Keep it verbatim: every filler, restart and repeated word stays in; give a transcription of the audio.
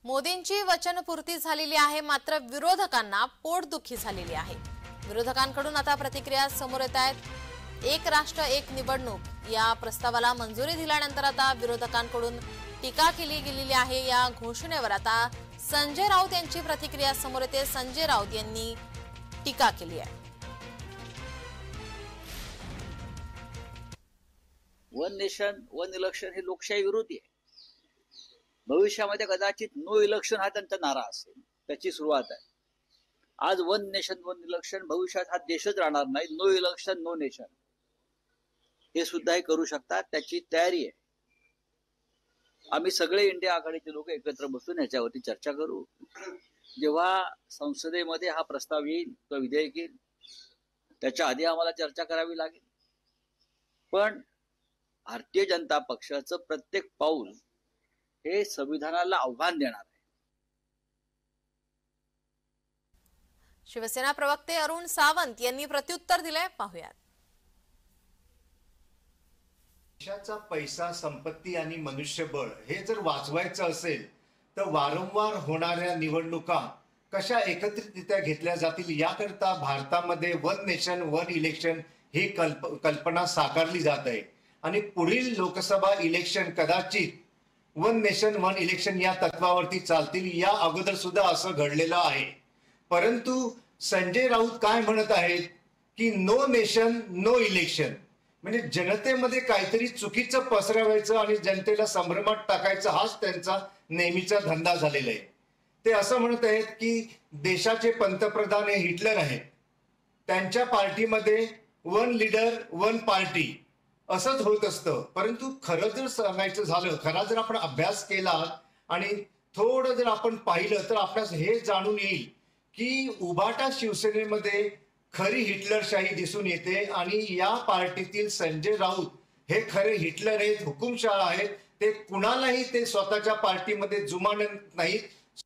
मोदींची वचनपूर्ती झालेली आहे, मात्र विरोधकांना पोटदुखी झालेली आहे। विरोधकांकडून आता प्रतिक्रिया समोर येत आहेत। एक राष्ट्र एक निवडणूक या प्रस्तावाला मंजुरी दिल्यानंतर आता विरोधकांकडून टीका केली गेलेली आहे। या घोषणेवर आता संजय राऊत यांची प्रतिक्रिया समोर येते। संजय राऊत यांनी टीका केली आहे। वन नेशन वन इलेक्शन हे लोकशाही विरोधी आहे। भविष्यामध्ये कदाचित नो इलेक्शन हा त्यांचा नारा असेल, त्याची सुरुवात आहे। आज वन नेशन वन इलेक्शन, भविष्यात हा देशच राहणार नाही, नो इलेक्शन नो नेशन हे सुद्धा हे करू शकतात, त्याची तयारी आहे। आम्ही सगळे इंडिया आघाडीचे लोक एकत्र बसून याच्यावरती चर्चा करू। जेव्हा संसदेमध्ये हा प्रस्ताव येईल, तो विधेयक येईल, त्याच्या आधी आम्हाला चर्चा करावी लागेल। पण भारतीय जनता पक्षाचं प्रत्येक पाऊल हे संविधानाला आव्हान देणार आहे। शिवसेना प्रवक्ते अरुण सावंत यांनी प्रत्युत्तर दिले, पाहूयात। देशाचा पैसा, संपत्ती आणि मनुष्यबळ हे जर वाचवायचं असेल तर वारंवार होणाऱ्या निवडणुका कशा एकत्रितरित्या घेतल्या जातील याकरता भारतामध्ये वन नेशन वन इलेक्शन ही कल्प कल्पना साकारली जात आहे। आणि पुढील लोकसभा इलेक्शन कदाचित वन नेशन वन इलेक्शन या तत्वावरती चालतील। या अगोदर सुद्धा असं घडलेलं आहे। परंतु संजय राऊत काय म्हणत आहेत की नो नेशन नो इलेक्शन, म्हणजे जनतेमध्ये काहीतरी चुकीचं पसरवायचं आणि जनतेला संभ्रमात टाकायचं हाच त्यांचा नेहमीचा धंदा झालेला आहे। ते असं म्हणत आहेत की देशाचे पंतप्रधान हे हिटलर आहेत, त्यांच्या पार्टीमध्ये वन लीडर वन पार्टी असंच होत असतं। परंतु खरं जर सांगायचं झालं, खरा जर आपण अभ्यास केला आणि थोडं जर आपण पाहिलं तर आपल्याला हे जाणून येईल की उभाटा शिवसेनेमध्ये खरी हिटलरशाही दिसून येते आणि या पार्टीतील संजय राऊत हे खरे हिटलर आहेत, हुकुमशाह आहेत। ते कुणालाही ते स्वतःच्या पार्टीमध्ये जुमानत नाहीत।